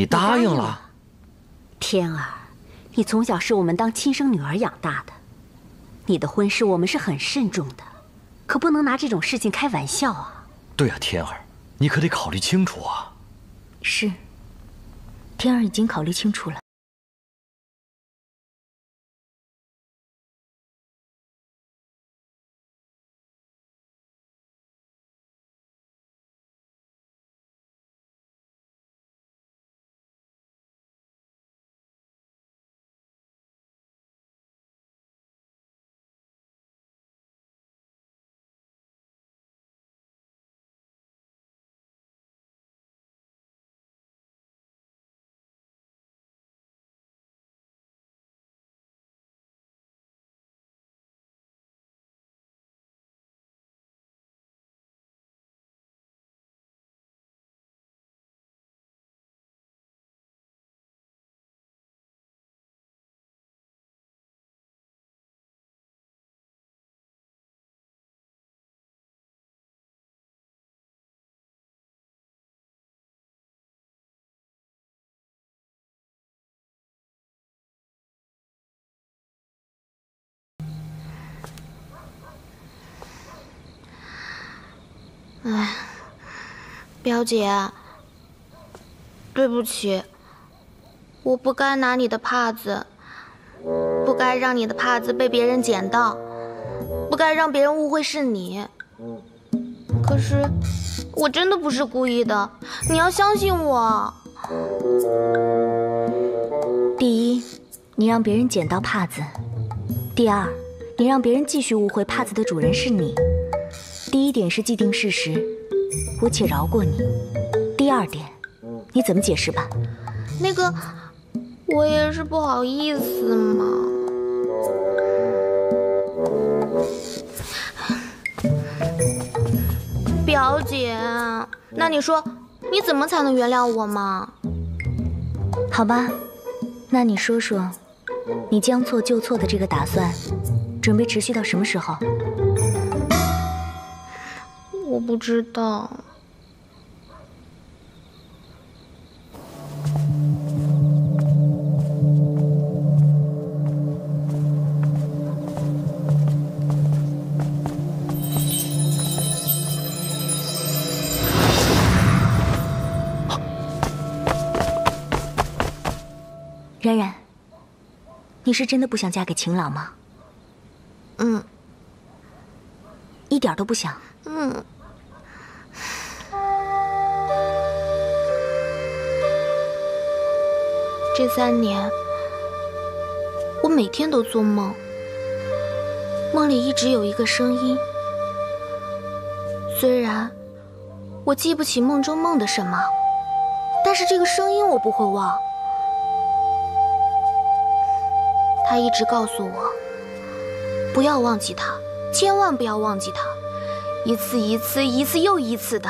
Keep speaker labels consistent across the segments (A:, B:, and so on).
A: 你答应了？
B: 天儿，你从小是我们当亲生女儿养大的，你的婚事我们是很慎重的，可不能拿这种事情开玩笑啊。
A: 对啊，天儿，你可得考虑清楚啊。
C: 是，天儿已经考虑清楚了。
D: 哎，表姐，对不起，我不该拿你的帕子，不该让你的帕子被别人捡到，不该让别人误会是你。可是，我真的不是故意的，你要相信我。
C: 第一，你让别人捡到帕子；第二，你让别人继续误会帕子的主人是你。第一点是既定事实，我且饶过你。第二点，你怎么解释吧？
D: 那个，我也是不好意思嘛。表姐，那你说，你怎么才能原谅我嘛？
C: 好吧，那你说说，你将错就错的这个打算，准备持续到什么时候？
D: 我不知道。
C: 冉冉，你是真的不想嫁给秦朗吗？
D: 嗯。
C: 一点都不想。
D: 嗯。这3年，我每天都做梦，梦里一直有一个声音。虽然我记不起梦中梦的什么，但是这个声音我不会忘。他一直告诉我，不要忘记他，千万不要忘记他，一次一次，一次又一次的。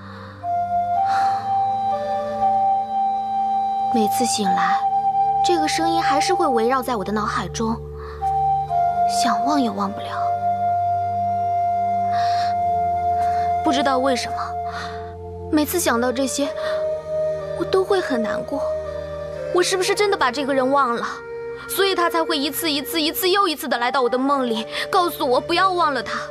D: 每次醒来，这个声音还是会围绕在我的脑海中，想忘也忘不了。不知道为什么，每次想到这些，我都会很难过。我是不是真的把这个人忘了？所以他才会一次一次，一次又一次的来到我的梦里，告诉我不要忘了他。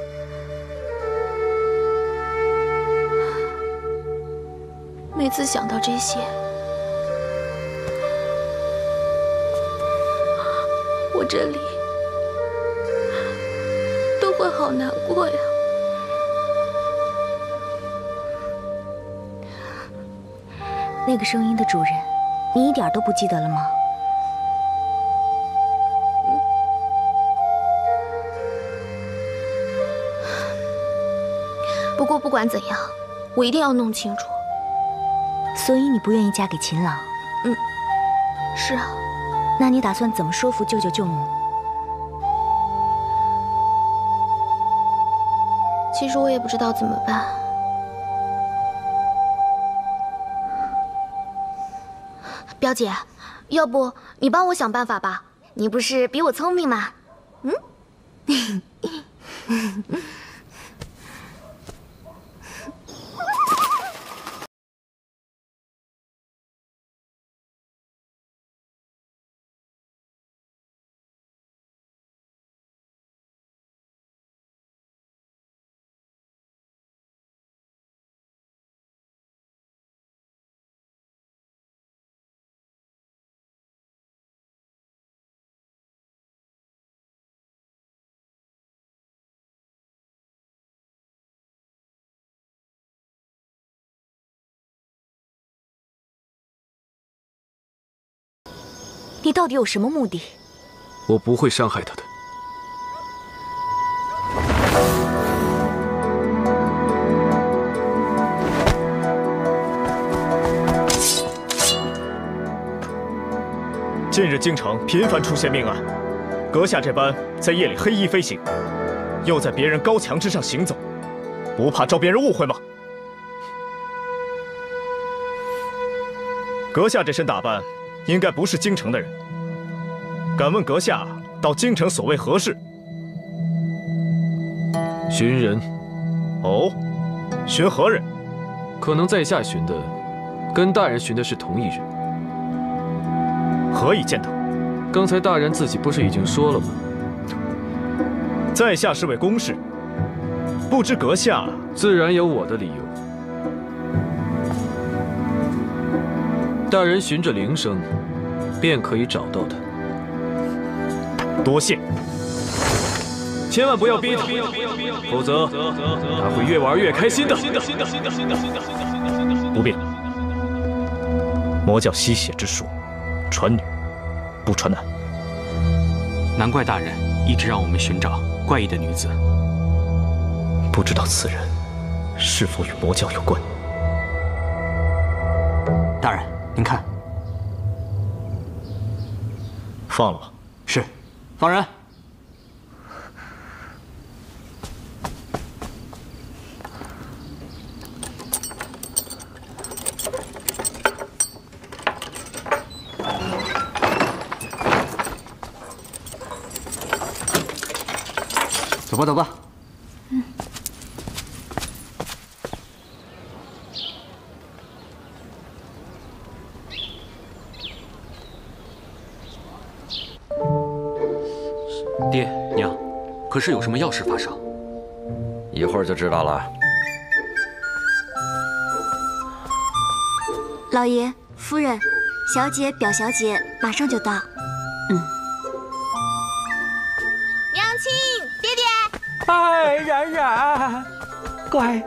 D: 每次想到这些，我这里都会好难过呀。
C: 那个声音的主人，你一点都不记得了吗？
D: 不过不管怎样，我一定要弄清楚。
C: 所以你不愿意嫁给秦朗？
D: 嗯，是啊。
C: 那你打算怎么说服舅舅舅母？
D: 其实我也不知道怎么办。表姐，要不你帮我想办法吧？你不是比我聪明吗？嗯。
C: 你到底有什么目的？
E: 我不会伤害他的。
F: 近日京城频繁出现命案，阁下这般在夜里黑衣飞行，又在别人高墙之上行走，不怕招别人误会吗？阁下这身打扮，应该不是京城的人。敢问阁下到京城所为何事？
E: 寻人。
F: 哦，寻何人？
E: 可能在下寻的，跟大人寻的是同一人。
F: 何以见得？
E: 刚才大人自己不是已经说了吗？
F: 在下是位公事，不知阁下
E: 自然有我的理由。大人循着铃声，便可以找到他。
F: 多谢。
E: 千万不要逼他，否则他会越玩越开心的。
F: 不必。魔教吸血之术，传女不传男。
G: 难怪大人一直让我们寻找怪异的女子。
F: 不知道此人是否与魔教有关？
G: 大人，您看。
F: 放了吧。
G: 是，放人。走吧，走吧。爹娘，可是有什么要事发生？
A: 一会儿就知道了。
C: 老爷、夫人、小姐、表小姐马上就到。
D: 娘亲，爹爹。
H: 哎，冉冉，乖。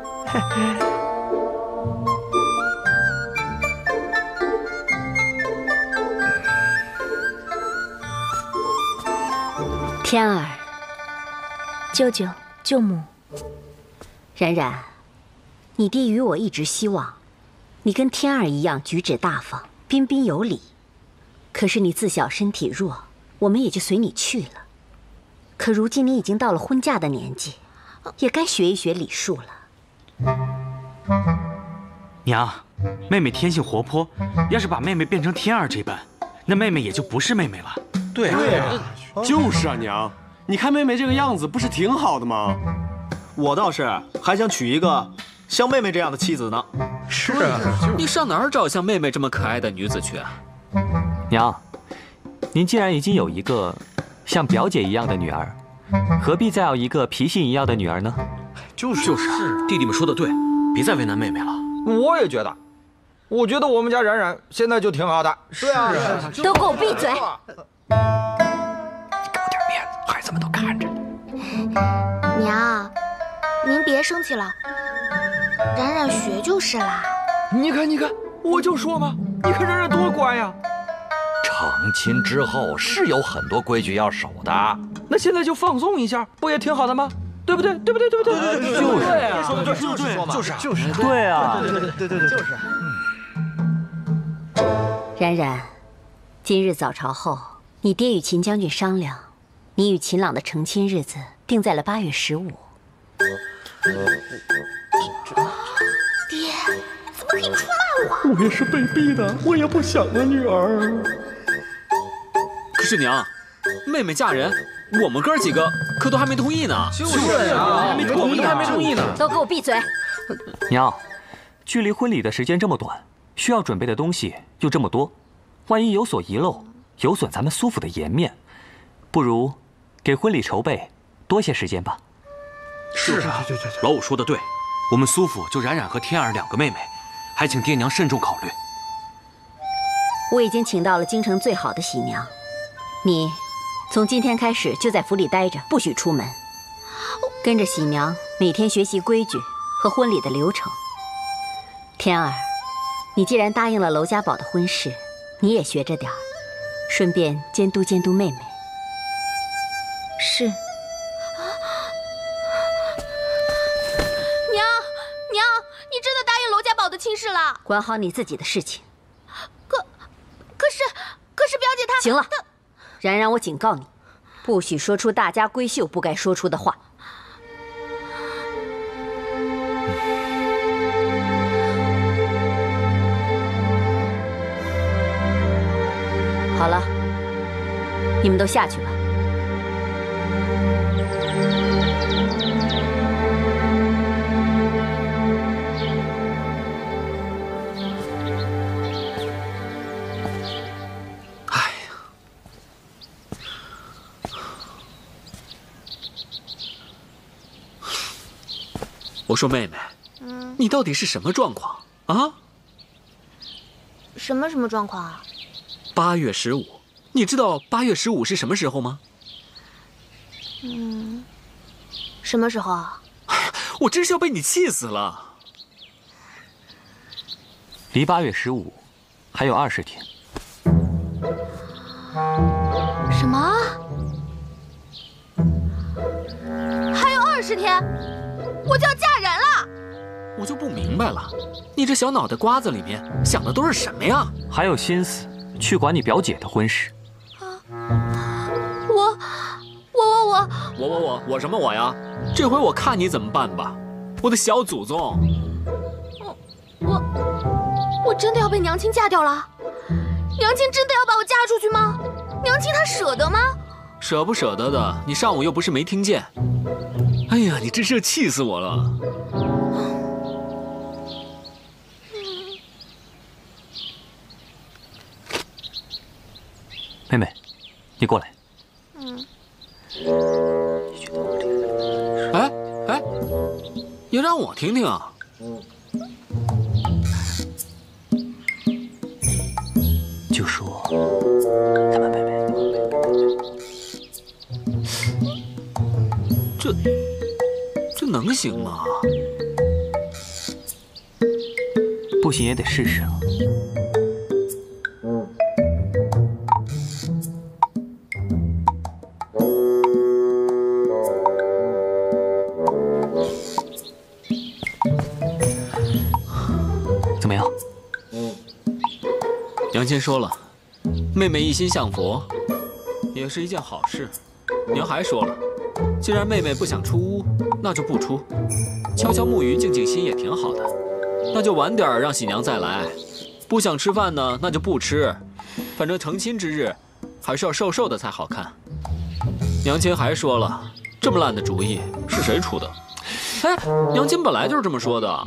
B: 天儿，
C: 舅舅、舅母，
B: 冉冉，你爹与我一直希望你跟天儿一样举止大方、彬彬有礼。可是你自小身体弱，我们也就随你去了。可如今你已经到了婚嫁的年纪，也该学一学礼数了。
G: 娘，妹妹天性活泼，要是把妹妹变成天儿这般，那妹妹也就不是妹妹了。
I: 对啊，就是啊，娘，你看妹妹这个样子，不是挺好的吗？
J: 我倒是还想娶一个像妹妹这样的妻子呢。
H: 是啊，
K: 你上哪儿找像妹妹这么可爱的女子去啊？
L: 娘，您既然已经有一个像表姐一样的女儿，何必再要一个脾性一样的女儿呢？
K: 就是，弟弟们说的对，别再为难妹妹了。
H: 我也觉得，我觉得我们家冉冉现在就挺好的。
J: 对啊，
B: 都给我闭嘴！
A: 给我点面子，孩子们都看着呢。
D: 娘，您别生气了，冉冉学就是啦。
H: 你看，我就说嘛，你看冉冉多乖呀。
A: 成亲之后是有很多规矩要守的，
H: 那现在就放松一下，不也挺好的吗？对不对？对，
L: 就是
H: 啊，
J: 说的对，就是
L: 对啊，
J: 对，就是。
B: 冉冉，今日早朝后，你爹与秦将军商量，你与秦朗的成亲日子定在了8月15。
D: 爹，怎么可以出卖我？
H: 我也是被逼的，我也不想啊，女儿。
K: 可是娘，妹妹嫁人，我们哥几个可都还没同意呢。
H: 就是啊，还没同意呢。
B: 都给我闭嘴！
L: 娘，距离婚礼的时间这么短，需要准备的东西又这么多，万一有所遗漏，有损咱们苏府的颜面，不如给婚礼筹备多些时间吧。
K: 是啊，老五说的对，我们苏府就冉冉和天儿2个妹妹，还请爹娘慎重考虑。
B: 我已经请到了京城最好的喜娘，你从今天开始就在府里待着，不许出门，跟着喜娘每天学习规矩和婚礼的流程。天儿，你既然答应了娄家宝的婚事，你也学着点儿， 顺便监督监督妹妹。
C: 是。
D: 娘，你真的答应娄家堡的亲事了？
B: 管好你自己的事情。
D: 可是表姐她……
B: 行了，冉冉，我警告你，不许说出大家闺秀不该说出的话。好了，你们都下去吧。
K: 我说妹妹，你到底是什么状况啊？
D: 什么状况啊
K: ？8月15，你知道8月15是什么时候吗？
D: 什么时候啊？
K: 我真是要被你气死了。
L: 离8月15还有20天。
D: 什么？还有20天？我就要嫁人了！
K: 我就不明白了，你这小脑袋瓜子里面想的都是什么呀？
L: 还有心思去管你表姐的婚事？
K: 我什么我呀？这回我看你怎么办吧，我的小祖宗！
D: 我真的要被娘亲嫁掉了？娘亲真的要把我嫁出去吗？娘亲她舍得吗？
K: 舍不舍得的，你上午又不是没听见。哎呀，你真是气死我了！
L: 妹妹，你过来。
K: 哎，也让我听听啊！
L: 就说咱们妹妹，
K: 这能行吗？
L: 不行也得试试啊。怎么样？
K: 娘亲说了，妹妹一心向佛，也是一件好事。娘还说了，既然妹妹不想出屋，那就不出，悄悄木鱼静静心也挺好的。那就晚点让喜娘再来。不想吃饭呢，那就不吃。反正成亲之日，还是要瘦瘦的才好看。娘亲还说了，这么烂的主意是谁出的？哎，娘亲本来就是这么说的。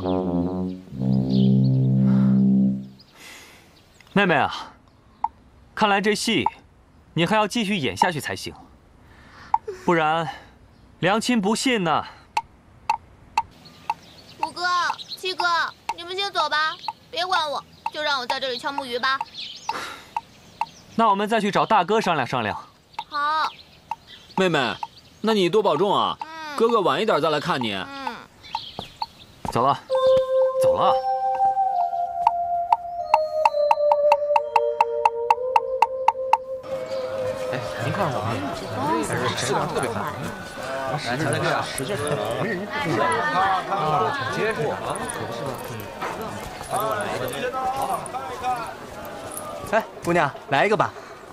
L: 妹妹啊，看来这戏你还要继续演下去才行，不然良亲不信呢。
D: 五哥、七哥，你们先走吧，别管我，就让我在这里敲木鱼吧。
L: 那我们再去找大哥商量商量。
D: 好。
K: 妹妹，那你多保重啊。哥哥晚一点再来看你。
L: 走了，走了。
H: 哎，您看我们这个质量特别好，来，咱这个使劲看，挺结实的啊，可不是吗？
M: 哎，姑娘，来一个吧。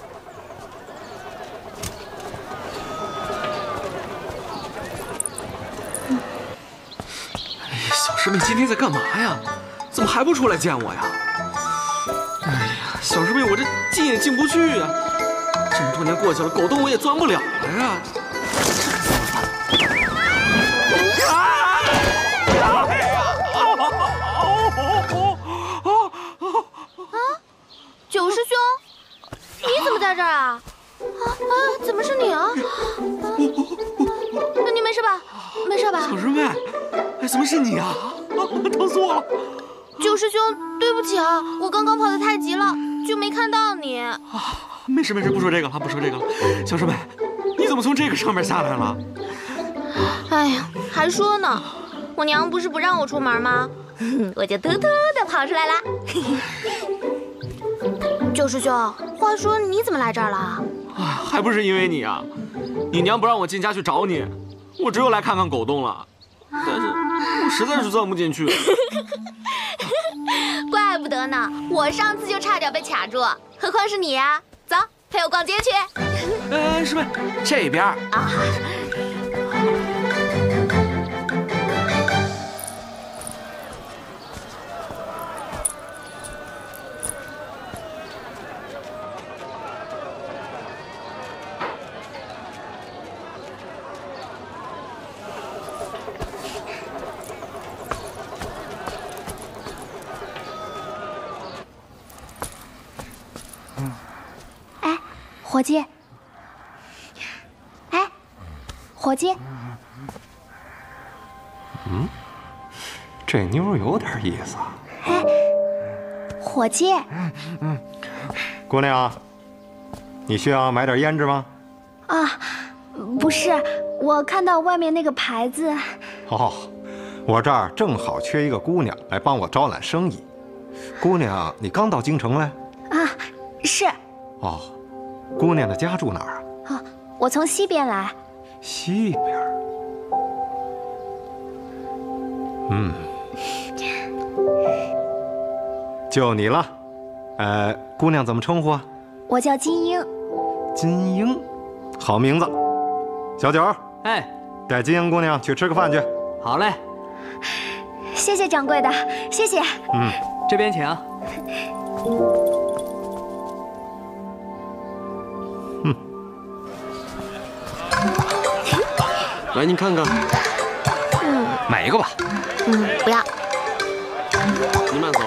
I: 哎呀，小师妹今天在干嘛呀？怎么还不出来见我呀？哎呀，小师妹，我这进也进不去呀。这么多年过去了，狗洞我也钻不了了呀！
D: 九师兄，你怎么在这儿啊？怎么是你啊？那你没事吧？没事吧？
I: 小师妹，哎，怎么是你啊？疼死我了！
D: 九师兄，对不起啊，我刚刚跑得太急了，就没看到你。
I: 没事没事，不说这个了，不说这个了。小师妹，你怎么从这个上面下来了？
D: 哎呀，还说呢，我娘不是不让我出门吗？我就偷偷的跑出来了。 九师兄，话说你怎么来这儿了？
I: 哎，还不是因为你啊！你娘不让我进家去找你，我只有来看看狗洞了。但是我实在是钻不进去。
D: 怪不得呢，我上次就差点被卡住，何况是你呀！走，陪我逛街去。
I: 哎，师妹，这边啊。
C: 伙计，哎，伙计，
N: 这妞有点意思啊。
C: 哎，伙计，
N: 姑娘，你需要买点胭脂吗？
C: 啊，不是，我看到外面那个牌子。
N: 哦，我这儿正好缺一个姑娘来帮我招揽生意。姑娘，你刚到京城来？
C: 啊，是。
N: 哦。姑娘的家住哪儿啊？
C: 哦，我从西边来。
N: 西边？就你了。姑娘怎么称呼啊？
C: 我叫金英。
N: 金英，好名字。小九，
M: 哎，
N: 带金英姑娘去吃个饭去。
M: 好嘞。
C: 谢谢掌柜的，谢谢。
M: 这边请。
I: 来，您看看。
A: 买一个吧。
D: 不要。
I: 您慢走。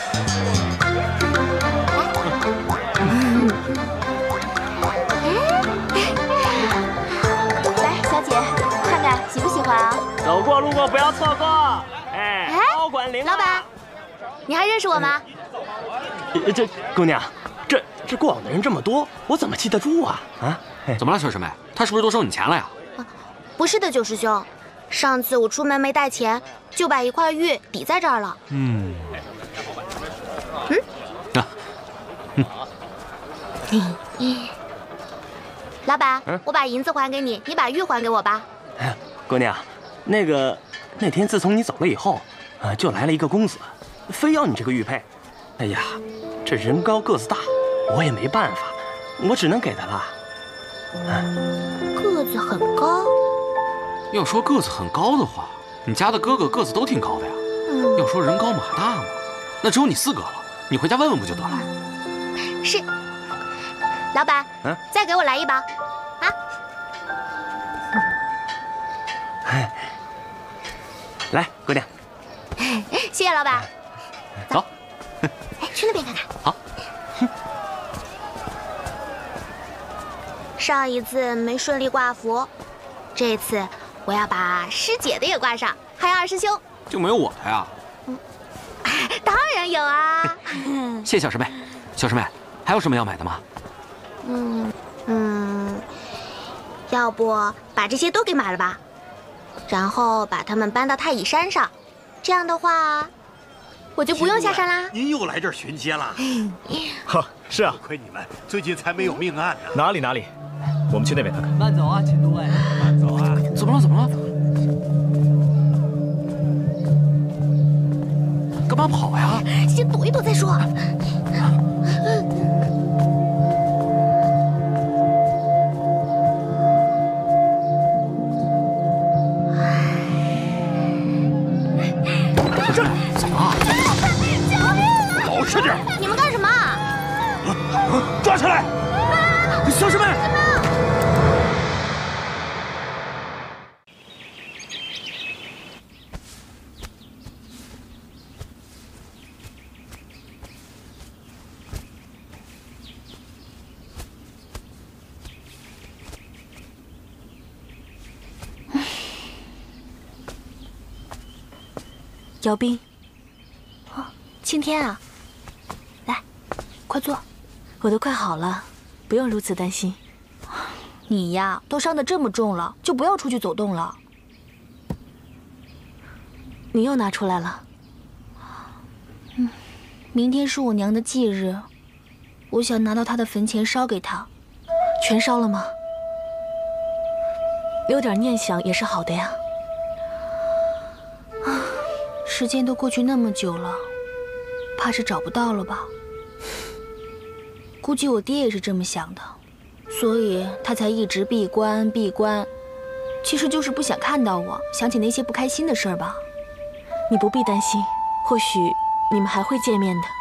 C: 来，小姐，看看喜不喜欢啊？
F: 走过路过不要错过。哎，高管领。
D: 老板，你还认识我吗？
F: 这姑娘，这过往的人这么多，我怎么记得住啊？啊？
I: 怎么了，小师妹？他是不是多收你钱了呀？
D: 不是的，九师兄，上次我出门没带钱，就把一块玉抵在这儿了。老板，我把银子还给你，你把玉还给我吧。
F: 姑娘，那天自从你走了以后，就来了一个公子，非要你这个玉佩。哎呀，这人高个子大，我也没办法，我只能给他了。
D: 个子很高。
I: 要说个子很高的话，你家的哥哥个子都挺高的呀。要说人高马大嘛，那只有你4个了。你回家问问不就得了？
D: 是。老板，再给我来一包，啊！
F: 来，姑娘。
D: 谢谢老板。
I: 走。
D: 哎，去那边看看。
I: 好。
D: 上一次没顺利挂符，这次我要把师姐的也挂上，还有二师兄。
I: 就没有我的呀？
D: 当然有啊。
I: 谢谢小师妹。小师妹，还有什么要买的吗？
D: 要不把这些都给买了吧，然后把它们搬到太乙山上，这样的话，我就不用下山啦。
O: 您又来这儿巡街了？
F: 哈，是啊。
O: 亏你们最近才没有命案呢。
F: 哪里，我们去那边看看。
M: 慢走啊，秦都尉。
O: 慢走啊。
I: 怎么了？干嘛跑呀？
D: 先躲一躲再说。
I: 怎么了？
D: 救命啊！
O: 老实点！
D: 你们干什么？
O: 抓起来！
I: 小师妹！
C: 姚斌，
D: 青天啊，来，快坐。
C: 我都快好了，不用如此担心。
D: 你呀，都伤得这么重了，就不要出去走动了。
C: 你又拿出来了。
D: 明天是我娘的忌日，
C: 我想拿到他的坟前烧给他。全烧了吗？留点念想也是好的呀。啊，时间都过去那么久了，怕是找不到了吧？估计我爹也是这么想的，所以他才一直闭关闭关。其实就是不想看到我，想起那些不开心的事儿吧。你不必担心，或许你们还会见面的。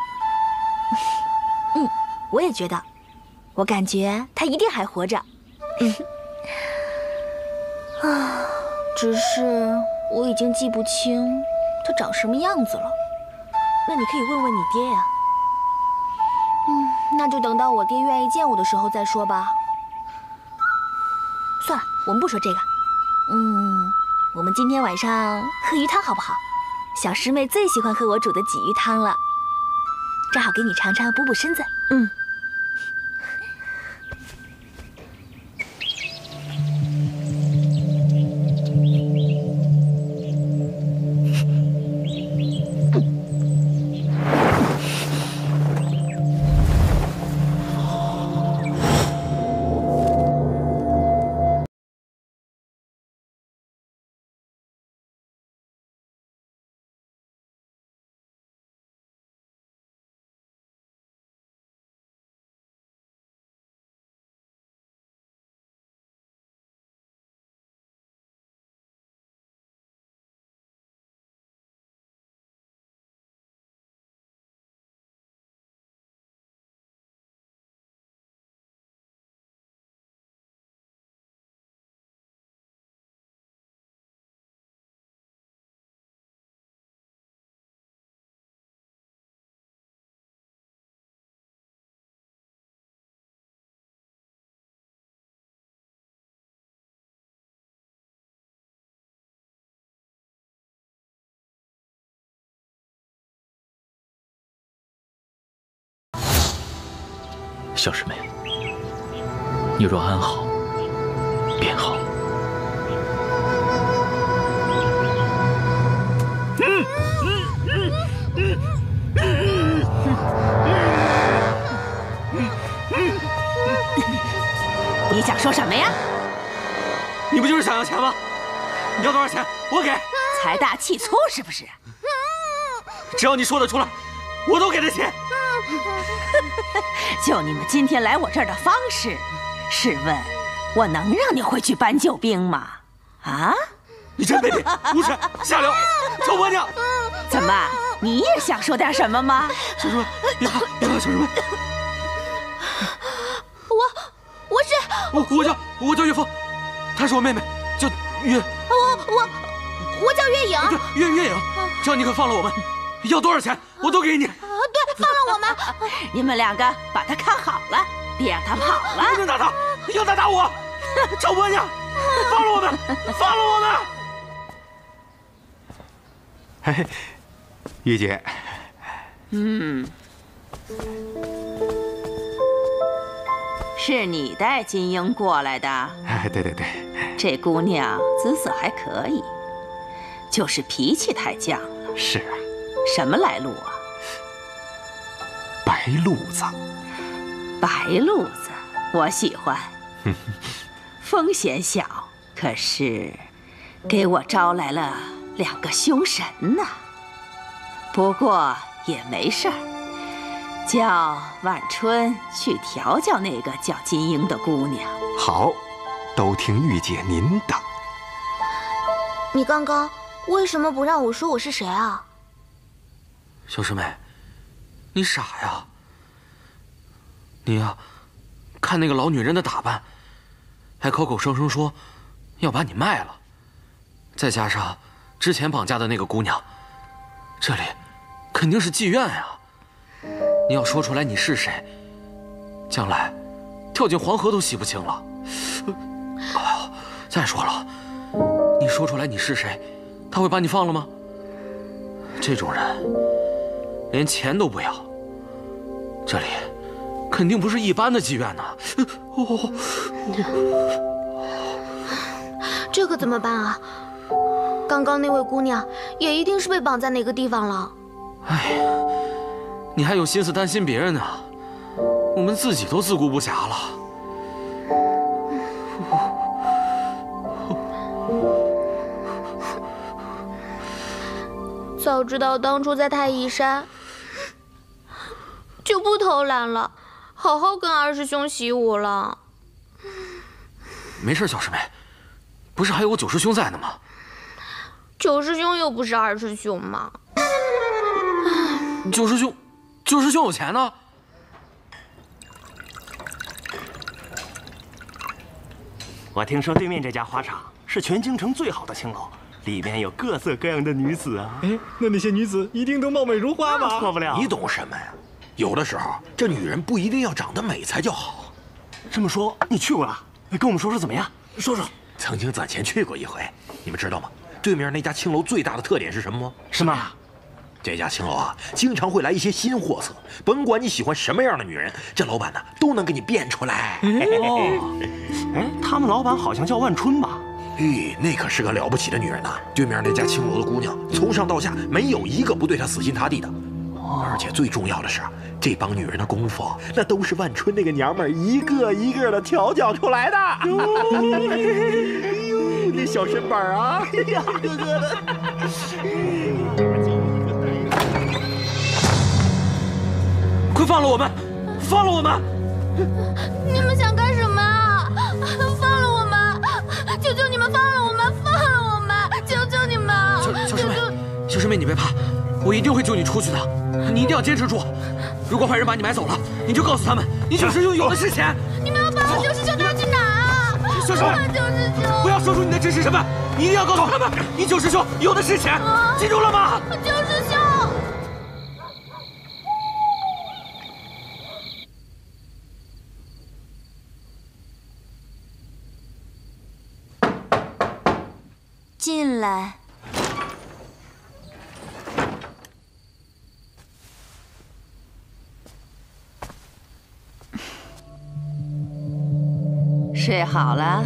C: 我也觉得，我感觉他一定还活着。只是我已经记不清他长什么样子了。那你可以问问你爹呀。那就等到我爹愿意见我的时候再说吧。算了，我们不说这个。我们今天晚上喝鱼汤好不好？小师妹最喜欢喝我煮的鲫鱼汤了，正好给你尝尝，补补身子。
K: 小师妹，你若安好，便好。
P: 你想说什么呀？
I: 你不就是想要钱吗？你要多少钱，我给。
P: 财大气粗是不是？
I: 只要你说得出来，我都给他钱。
P: 就你们今天来我这儿的方式，试问我能让你回去搬救兵吗？啊！
I: 你真卑鄙，无耻，下流，臭婆娘！
P: 怎么，你也想说点什么吗？
I: 小师妹，别怕，别怕，小师妹。我叫岳峰，她是我妹妹，叫岳。
D: 我叫岳影。
I: 对，岳影，只要你肯放了我们，要多少钱我都给你。
D: 对，放了我们。
P: 你们两个把他看好了，别让他跑了。
I: 不能打他，要他打我！臭婆娘，放了我们，放了我们！
N: 嘿嘿，玉姐。
P: 是你带金英过来的？
N: 哎，对对对。
P: 这姑娘姿色还可以，就是脾气太犟了。
N: 是啊。
P: 什么来路啊？
N: 白鹭子。
P: 白鹭子，我喜欢。风险小，可是给我招来了2个凶神呐。不过也没事儿。叫晚春去调教那个叫金英的姑娘。
N: 好，都听玉姐您的。
D: 你刚刚为什么不让我说我是谁啊？
I: 小师妹，你傻呀！你呀，看那个老女人的打扮，还口口声声说要把你卖了，再加上之前绑架的那个姑娘，这里肯定是妓院呀。你要说出来你是谁，将来跳进黄河都洗不清了。哎呀，再说了，你说出来你是谁，他会把你放了吗？这种人连钱都不要，这里肯定不是一般的妓院呐。
D: 这可怎么办啊？刚刚那位姑娘也一定是被绑在哪个地方了。
I: 哎呀，你还有心思担心别人呢？ 我们自己都自顾不暇了。
D: 早知道当初在太乙山，就不偷懒了，好好跟二师兄习武了。
I: 没事，小师妹，不是还有我九师兄在呢吗？
D: 九师兄又不是二师兄嘛。
I: 九师兄有钱呢。
F: 我听说对面这家花场是全京城最好的青楼，里边有各色各样的女子啊。
J: 哎，那些女子一定都貌美如花吧？
F: 错不了。
O: 你懂什么呀？有的时候，这女人不一定要长得美才叫好。
F: 这么说，你去过了？跟我们说说怎么样？
O: 说说。曾经攒钱去过一回，你们知道吗？对面那家青楼最大的特点是什么吗？
F: 什么？
O: 这家青楼啊，经常会来一些新货色，甭管你喜欢什么样的女人，这老板呢都能给你变出来。
F: 哎，他们老板好像叫万春吧？
O: 那可是个了不起的女人呐！对面那家青楼的姑娘，从上到下没有一个不对她死心塌地的。而且最重要的是，这帮女人的功夫，那都是万春那个娘们儿一个一个的调教出来的。哎呦，那小身板啊，哎呀，哥哥的。
I: 快放了我们！放了我们！
D: 你们想干什么啊？放了我们！求求你们放了我们！放了我们！求求你们！
I: 小师妹，你别怕，我一定会救你出去的。你一定要坚持住。如果坏人把你买走了，你就告诉他们，你九师兄有的是钱。
D: 你们要把我九师兄带去哪啊？
I: 小师妹，
D: 九师兄，
I: 不要说出你的真实身份，你一定要告诉他们，你九师兄有的是钱，记住了吗？
D: 九师兄。
C: 进来。
P: 睡好了？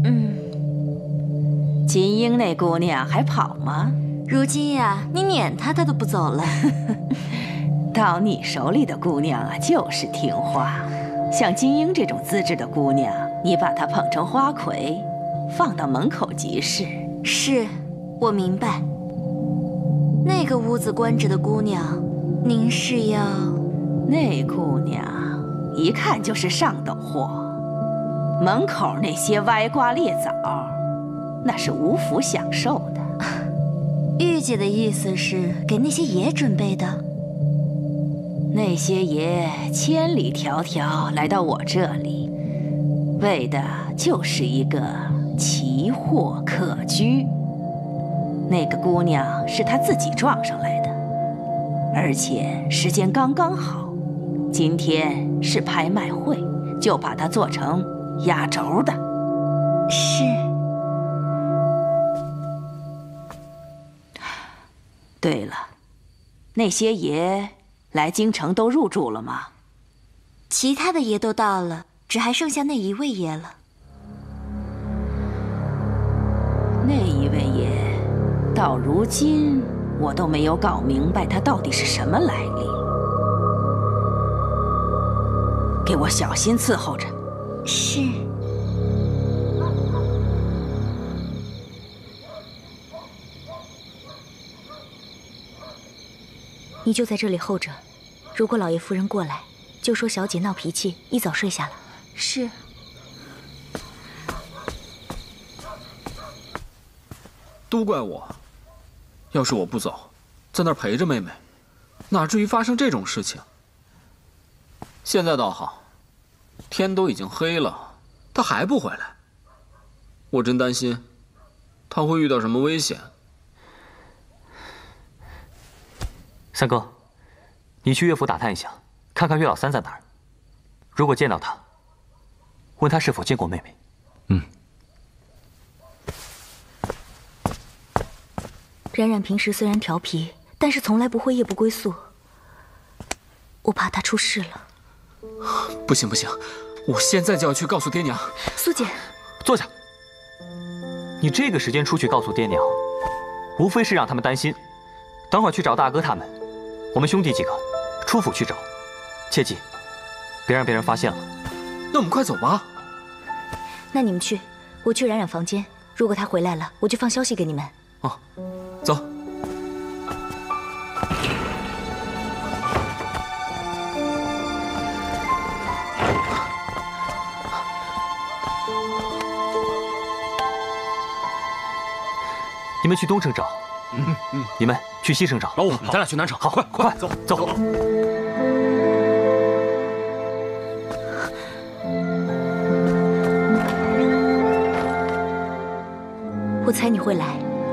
P: 金英那姑娘还跑吗？
C: 如今呀，你撵她，她都不走了。
P: 到你手里的姑娘啊，就是听话。像金英这种资质的姑娘，你把她捧成花魁，放到门口即是。
C: 是，我明白。那个屋子官职的姑娘，您是要？
P: 那姑娘一看就是上等货。门口那些歪瓜裂枣，那是无福享受的。
C: 玉姐的意思是给那些爷准备的？
P: 那些爷千里迢迢来到我这里，为的就是一个奇货可居。那个姑娘是她自己撞上来的，而且时间刚刚好，今天是拍卖会，就把它做成压轴的。
C: 是。
P: 对了，那些爷来京城都入住了吗？
C: 其他的爷都到了，只还剩下那一位爷了。
P: 那一位爷，到如今我都没有搞明白他到底是什么来历。给我小心伺候着。
C: 是。你就在这里候着，如果老爷夫人过来，就说小姐闹脾气，一早睡下了。是。
K: 都怪我，要是我不走，在那儿陪着妹妹，哪至于发生这种事情？现在倒好，天都已经黑了，她还不回来，我真担心她会遇到什么危险。
L: 三哥，你去岳府打探一下，看看岳老三在哪儿。如果见到他，问他是否见过妹妹。
C: 冉冉平时虽然调皮，但是从来不会夜不归宿。我怕她出事了。
K: 不行不行，我现在就要去告诉爹娘。
C: 苏姐，
L: 坐下。你这个时间出去告诉爹娘，无非是让他们担心。等会儿去找大哥他们，我们兄弟几个出府去找。切记， 别让别人发现了。
K: 那我们快走吧。
C: 那你们去，我去冉冉房间。如果她回来了，我就放消息给你们。
K: 哦，走。
L: 你们去东城找，你们去西城找。
E: 老五，咱俩去南城。好，快走走。
C: 我猜你会来。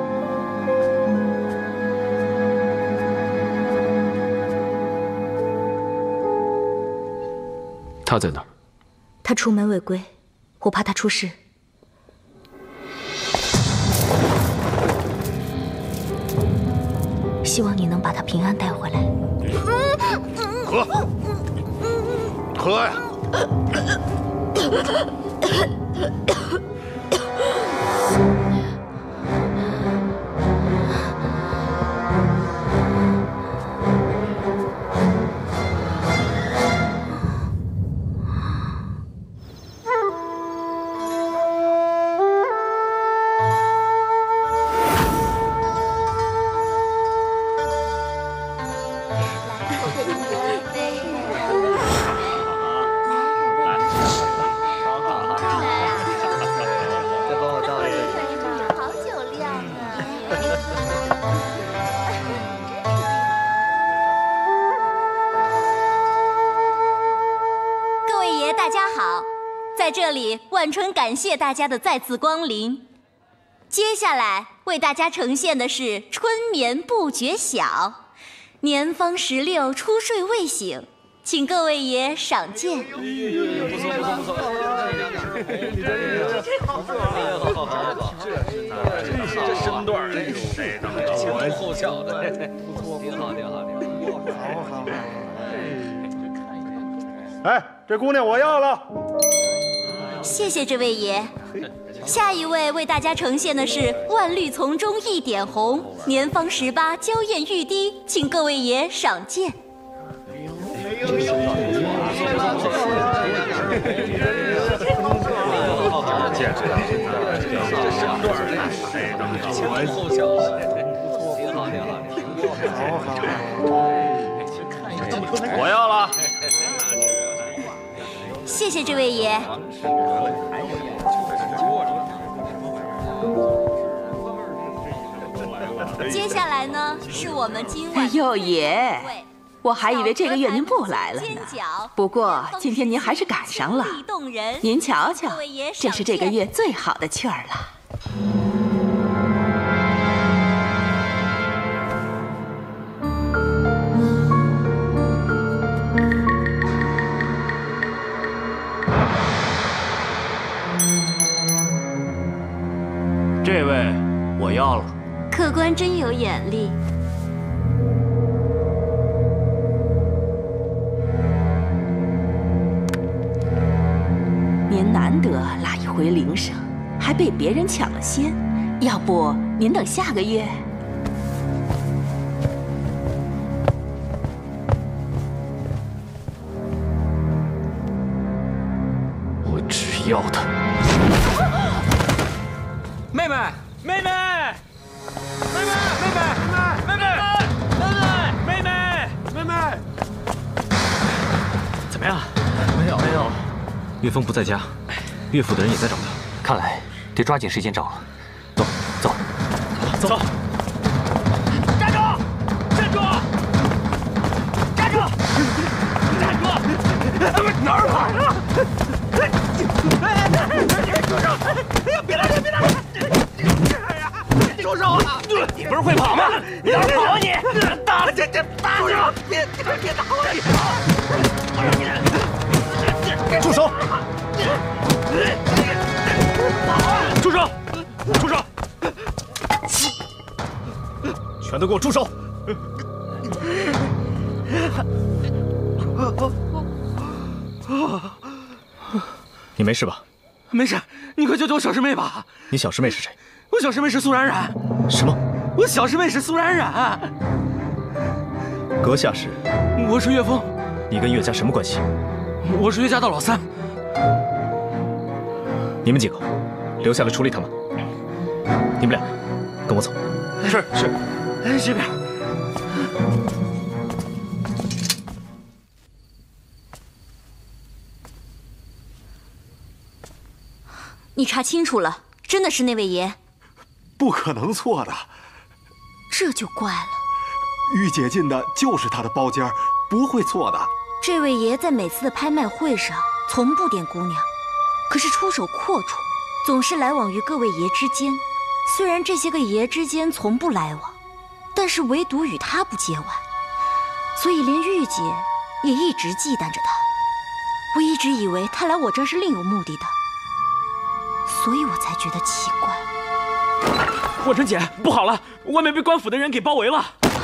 K: 他在哪儿？
C: 他出门未归，我怕他出事。希望你能把他平安带回来。
O: 喝呀！
Q: 在这里，万春感谢大家的再次光临。接下来为大家呈现的是春眠不觉晓，年方16，初睡未醒，请各位爷赏鉴。
E: 不错，这身段前后翘的，不错，挺好。好。
J: 哎，这姑娘我要了。
Q: 谢谢这位爷。下一位为大家呈现的是万绿丛中一点红，年方18，娇艳欲滴，请各位爷赏鉴。
E: 前后翘，挺好。
J: 我要了。
Q: 谢谢这位爷。接下来呢，是我们今晚
P: 哟爷，我还以为这个月您不来了呢。不过今天您还是赶上了。您瞧瞧，这是这个月最好的趣儿了。
J: 这位我要了。
Q: 客官真有眼力。
P: 您难得拉一回铃声，还被别人抢了先，要不您等下个月？
E: 我只要他。
G: 妹妹，
E: 怎么样？没有。岳峰不在家，岳府的人也在找他。
L: 看来得抓紧时间找了。走。
G: 站住！哪儿跑啊？住手！别打人！住手啊！你不是会跑吗？你哪儿跑啊你？打了这打住手！别打我！
J: 住手！住手！全都给我住手！你没事吧？
I: 没事，你快救救我小师妹吧！
J: 你小师妹是谁？
I: 我小师妹是苏冉冉。
J: 什么？
I: 我小师妹是苏冉冉。
J: 阁下是？
I: 我是岳峰。
J: 你跟岳家什么关系？
I: 我是岳家的老三。
H: 你们几个留下来处理他们。你们俩跟我走。
F: 是。
E: 哎，这边。
Q: 你查清楚了，真的是那位爷？
O: 不可能错的。
Q: 这就怪了。
O: 玉姐进的就是他的包间，不会错的。
Q: 这位爷在每次的拍卖会上从不点姑娘，可是出手阔绰，总是来往于各位爷之间。虽然这些个爷之间从不来往，但是唯独与他不结吻，所以连玉姐也一直忌惮着他。我一直以为他来我这儿是另有目的的，所以我才觉得奇怪。
F: 婉春姐，不好了，外面被官府的人给包围了。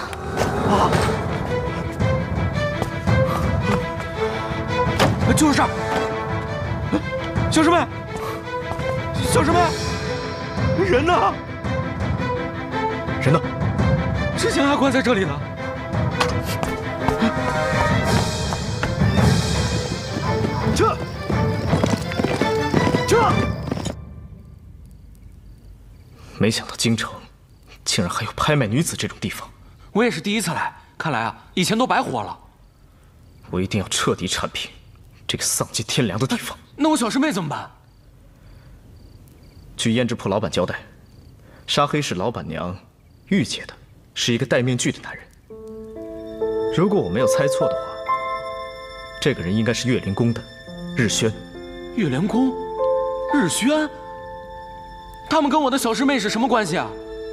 I: 就是这儿，小师妹，小师妹，人呢？
H: 人呢？
I: 之前还关在这里呢。
O: 撤！
H: 没想到京城竟然还有拍卖女子这种地方。
I: 我也是第一次来，看来啊，以前都白活了。
H: 我一定要彻底铲平这个丧尽天良的地方。
I: 那我小师妹怎么办？
H: 据胭脂铺老板交代，杀黑市老板娘玉姐的是一个戴面具的男人。如果我没有猜错的话，这个人应该是月灵宫的日轩。
I: 月灵宫，日轩，他们跟我的小师妹是什么关系啊？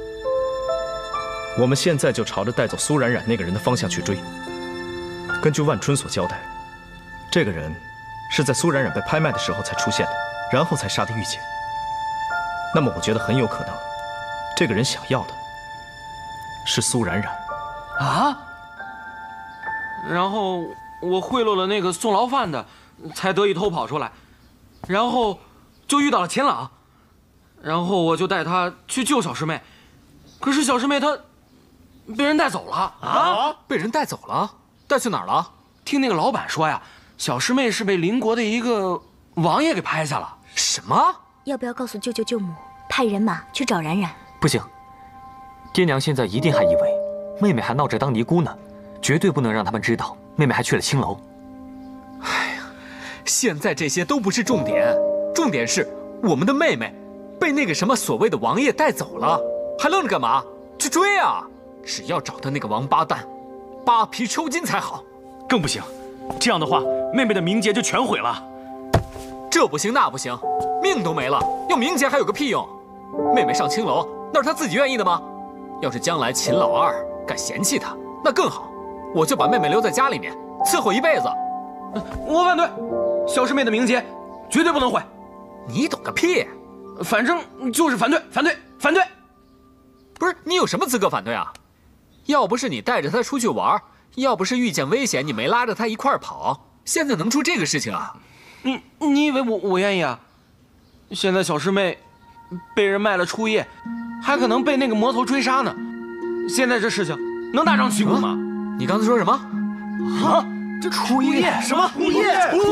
H: 我们现在就朝着带走苏冉冉那个人的方向去追。根据万春所交代，这个人是在苏冉冉被拍卖的时候才出现的，然后才杀的玉姐。那么我觉得很有可能，这个人想要的是苏冉冉。
I: 啊？然后我贿赂了那个送牢饭的，才得以偷跑出来，然后就遇到了秦朗，然后我就带他去救小师妹，可是小师妹她被人带走了。
K: 啊？被人带走了？带去哪儿了？
I: 听那个老板说呀，小师妹是被邻国的一个王爷给拍下了。
K: 什么？
C: 要不要告诉舅舅舅母，派人马去找冉冉？
L: 不行，爹娘现在一定还以为妹妹还闹着当尼姑呢，绝对不能让他们知道妹妹还去了青楼。
K: 哎呀，现在这些都不是重点，重点是我们的妹妹被那个什么所谓的王爷带走了，还愣着干嘛？去追啊！只要找到那个王八蛋，扒皮抽筋才好。
F: 更不行，这样的话，妹妹的名节就全毁了。
K: 这不行那不行，命都没了，要名节还有个屁用？妹妹上青楼，那是她自己愿意的吗？要是将来秦老二敢嫌弃她，那更好，我就把妹妹留在家里面伺候一辈子。
I: 我反对，小师妹的名节绝对不能毁。
K: 你懂个屁！
I: 反正就是反对，反对，反对。
K: 不是你有什么资格反对啊？要不是你带着她出去玩，要不是遇见危险你没拉着她一块儿跑，现在能出这个事情啊？
I: 你以为我愿意啊？现在小师妹被人卖了初夜，还可能被那个魔头追杀呢。现在这事情能大张旗鼓吗？
K: 你刚才说什么？
I: 啊？这初夜什么？初夜！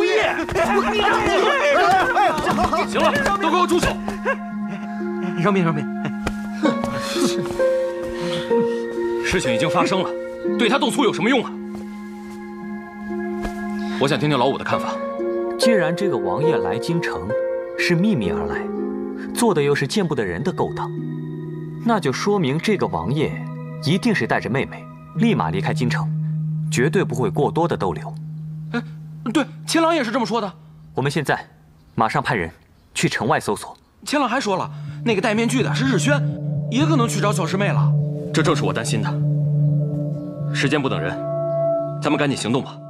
I: 行了，都给我住手！让边让边！
F: 事情已经发生了，对他动粗有什么用啊？我想听听老五的看法。
L: 既然这个王爷来京城是秘密而来，做的又是见不得人的勾当，那就说明这个王爷一定是带着妹妹立马离开京城，绝对不会过多的逗留。
I: 哎，对，秦朗也是这么说的。
L: 我们现在马上派人去城外搜索。
I: 秦朗还说了，那个戴面具的是日轩，也可能去找小师妹了。
F: 这正是我担心的。时间不等人，咱们赶紧行动吧。